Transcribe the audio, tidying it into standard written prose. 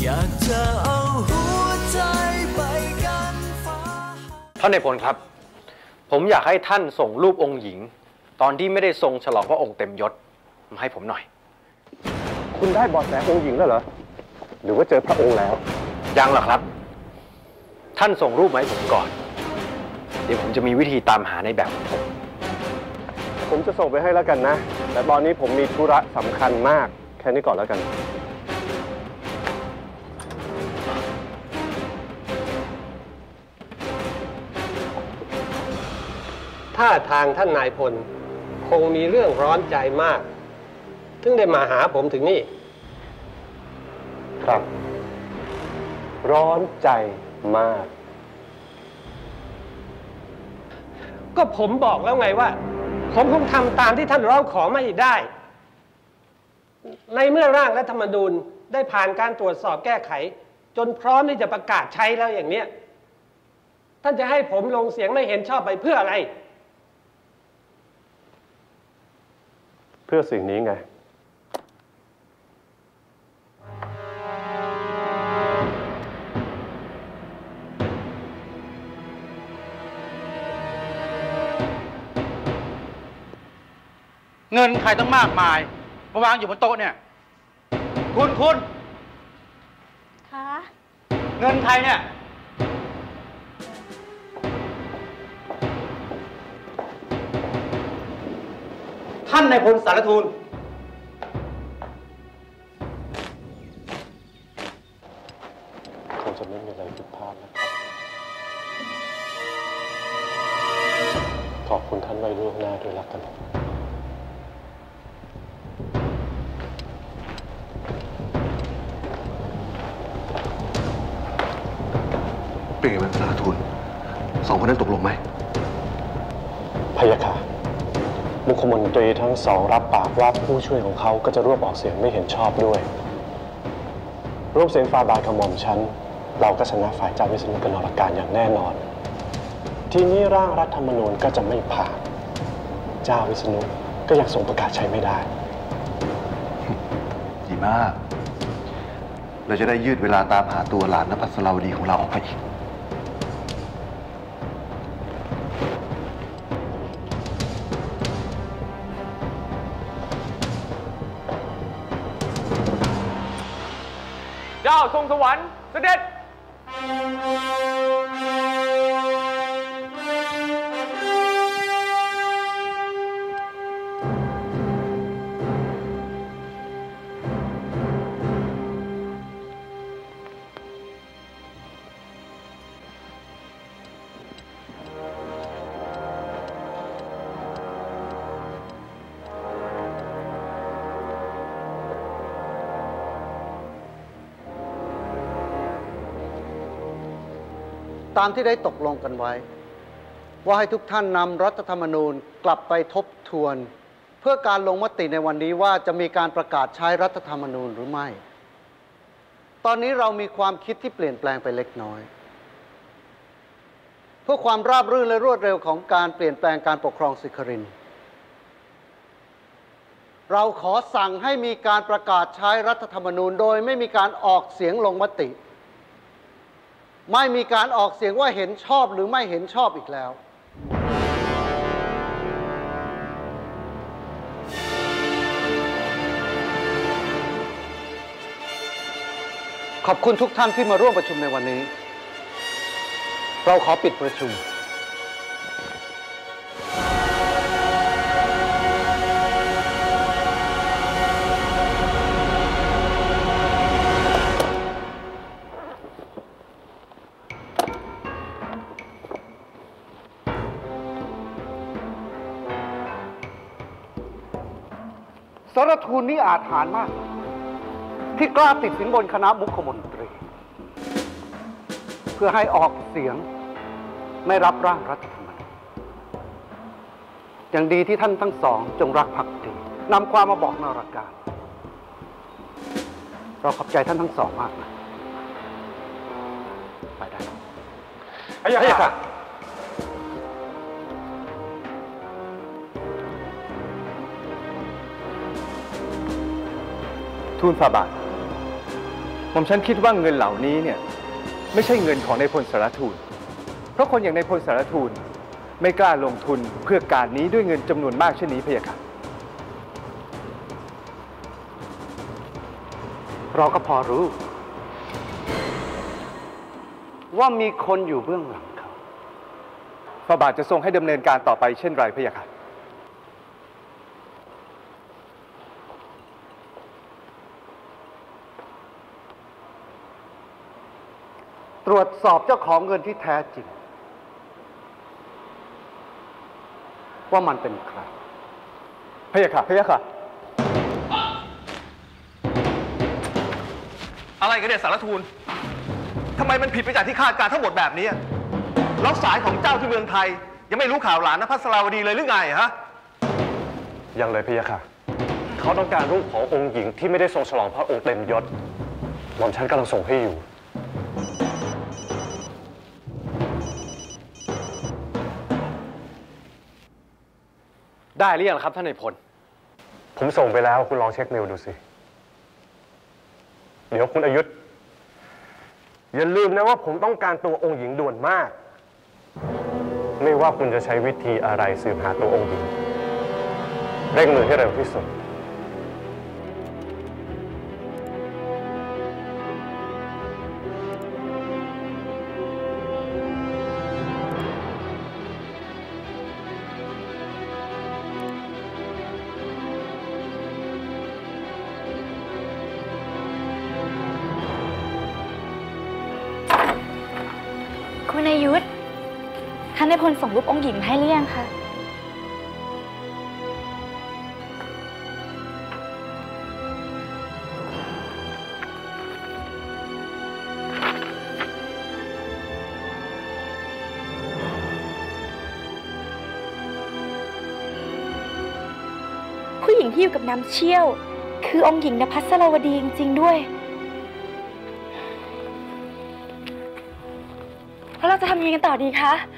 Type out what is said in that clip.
อยากจะเอาหัวใจไปกันฟ้าท่านนายพลครับผมอยากให้ท่านส่งรูปองค์หญิงตอนที่ไม่ได้ทรงฉลองพระองค์เต็มยศมาให้ผมหน่อยคุณได้เบาะแสองค์หญิงแล้วเหรอหรือว่าเจอพระองค์แล้วยังหรอกครับท่านส่งรูปมาให้ผมก่อนเดี๋ยวผมจะมีวิธีตามหาในแบบของผมจะส่งไปให้แล้วกันนะแต่ตอนนี้ผมมีธุระสำคัญมากแค่นี้ก่อนแล้วกันท่าทางท่านนายพลคงมีเรื่องร้อนใจมากถึงได้มาหาผมถึงนี่ครับร้อนใจมากก็ผมบอกแล้วไงว่าผมคงทำตามที่ท่านร้องขอไม่ได้ในเมื่อร่างรัฐธรรมนูญได้ผ่านการตรวจสอบแก้ไขจนพร้อมที่จะประกาศใช้แล้วอย่างเนี้ยท่านจะให้ผมลงเสียงไม่เห็นชอบไปเพื่ออะไรเพื่อสิ่งนี้ไงเงินใครต้องมากมายมาวางอยู่บนโต๊ะเนี่ยคุณคะเงินใครเนี่ยท่านนายพลสารทูลคงจะไม่มีอะไรผิดพลาดนะครับขอบคุณท่านไว้ล่วงหน้าด้วยละกันเป็นไงบ้างสารทูลสองคนนั้นตกลงไหมพะยะค่ะมุขมนตรีทั้งสองรับปากว่าผู้ช่วยของเขาก็จะรวบออกเสียงไม่เห็นชอบด้วยรวบเสียงฝ่าบาทกระหม่อมชั้นเราก็ชนะฝ่ายเจ้าวิษณุกนรการอย่างแน่นอนทีนี้ร่างรัฐธรรมนูญก็จะไม่ผ่านเจ้าวิษณุก็ยังส่งประกาศใช้ไม่ได้ดีมากเราจะได้ยืดเวลาตามหาตัวหลานนภัสราวดีของเราออกไปอีกเจ้าทรงสวรรค์เสด็จตามที่ได้ตกลงกันไว้ว่าให้ทุกท่านนำรัฐธรรมนูญกลับไปทบทวนเพื่อการลงมติในวันนี้ว่าจะมีการประกาศใช้รัฐธรรมนูญหรือไม่ตอนนี้เรามีความคิดที่เปลี่ยนแปลงไปเล็กน้อยเพื่อความราบรื่นและรวดเร็วของการเปลี่ยนแปลงการปกครองสิครินทร์เราขอสั่งให้มีการประกาศใช้รัฐธรรมนูญโดยไม่มีการออกเสียงลงมติไม่มีการออกเสียงว่าเห็นชอบหรือไม่เห็นชอบอีกแล้วขอบคุณทุกท่านที่มาร่วมประชุมในวันนี้เราขอปิดประชุมสารทูลนี้อาถรรพ์มากที่กล้าติดสินบนคณะมุขมนตรีเพื่อให้ออกเสียงไม่รับร่างรัฐธรรมนูญอย่างดีที่ท่านทั้งสองจงรักภักดีนำความมาบอกนรการเราขอบใจท่านทั้งสองมากนะไปได้พะยะค่ะทูลฝ่าบาทหม่อมฉันคิดว่าเงินเหล่านี้เนี่ยไม่ใช่เงินของนายพลสารทูลเพราะคนอย่างนายพลสารทูลไม่กล้าลงทุนเพื่อการนี้ด้วยเงินจำนวนมากเช่นนี้พะยะค่ะเราก็พอรู้ว่ามีคนอยู่เบื้องหลังเขาพระบาทจะทรงให้ดำเนินการต่อไปเช่นไรพะยะค่ะตรวจสอบเจ้าของเงินที่แท้จริงว่ามันเป็นใครพะยะค่ะพะยะค่ะอะไรกันเนี่ยสารทูลทำไมมันผิดไปจากที่คาดการทั้งหมดแบบนี้แล้วสายของเจ้าที่เมืองไทยยังไม่รู้ข่าวหลานนภัสราวดีเลยหรือไงฮะยังเลยพะยะค่ะเขาต้องการรูปขององค์หญิงที่ไม่ได้ทรงฉลองพระองค์เต็มยศหม่อมฉันกำลังส่งให้อยู่ได้หรือยังครับท่านนายพลผมส่งไปแล้วคุณลองเช็คเมลดูสิเดี๋ยวคุณอยุธอย่าลืมนะว่าผมต้องการตัวองค์หญิงด่วนมากไม่ว่าคุณจะใช้วิธีอะไรสืบหาตัวองค์หญิงเร่งมือให้เร็วที่สุดคุณอายุธท่านนายพลส่งรูปองค์หญิงให้หรือยังคะผู้หญิงที่อยู่กับน้ำเชี่ยวคือองค์หญิงนภัสราวดีจริงๆด้วยแล้วเราจะทำยังไงกันต่อดีคะ